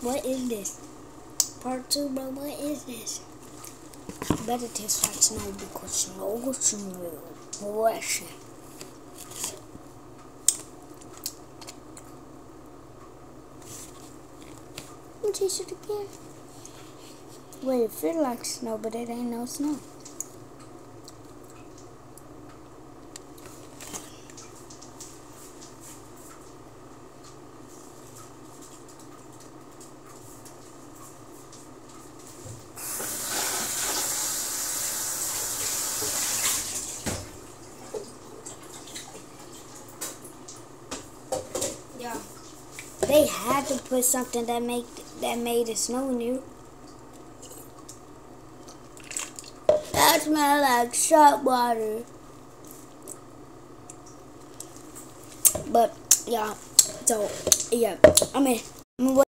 What is this? Part 2, bro. What is this? Better taste like snow because snow is refreshing. Let me taste it again. Wait, it feels like snow, but it ain't no snow. Yeah. They had to put something that made it snow new. That smells like salt water. But yeah, so yeah, I'm gonna